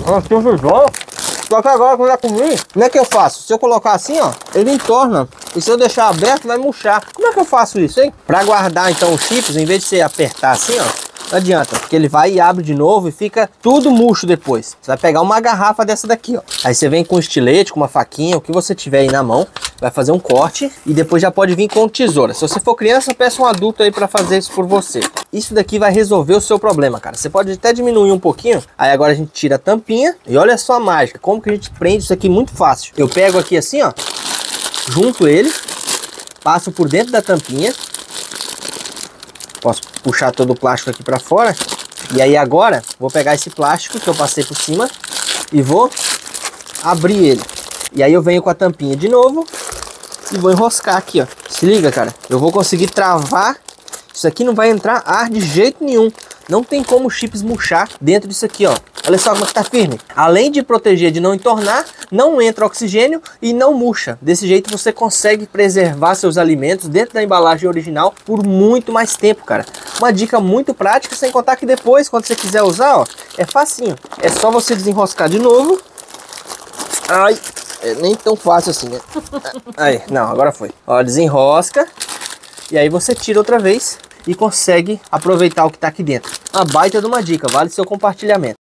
Assim ficou. Só que agora quando eu comer, como é que eu faço? Se eu colocar assim, ó, ele entorna. E se eu deixar aberto, vai murchar. Como é que eu faço isso, hein? Pra guardar então os chips, em vez de você apertar assim, ó, não adianta, porque ele vai e abre de novo e fica tudo murcho depois. Você vai pegar uma garrafa dessa daqui, ó. Aí você vem com um estilete, com uma faquinha, o que você tiver aí na mão, vai fazer um corte e depois já pode vir com tesoura. Se você for criança, peça um adulto aí pra fazer isso por você. Isso daqui vai resolver o seu problema, cara. Você pode até diminuir um pouquinho. Aí agora a gente tira a tampinha e olha só a mágica. Como que a gente prende isso aqui muito fácil. Eu pego aqui assim, ó, junto ele, passo por dentro da tampinha. Posso puxar todo o plástico aqui para fora. E aí agora vou pegar esse plástico que eu passei por cima e vou abrir ele. E aí eu venho com a tampinha de novo e vou enroscar aqui, ó. Se liga, cara. Eu vou conseguir travar. Isso aqui não vai entrar ar de jeito nenhum. Não tem como chips murchar dentro disso aqui, ó. Olha só como é que tá firme. Além de proteger de não entornar, não entra oxigênio e não murcha. Desse jeito você consegue preservar seus alimentos dentro da embalagem original por muito mais tempo, cara. Uma dica muito prática, sem contar que depois, quando você quiser usar, ó, é facinho. É só você desenroscar de novo. Ai, é nem tão fácil assim, né? Aí, não, agora foi. Ó, desenrosca. E aí você tira outra vez e consegue aproveitar o que tá aqui dentro. Uma baita de uma dica, vale seu compartilhamento.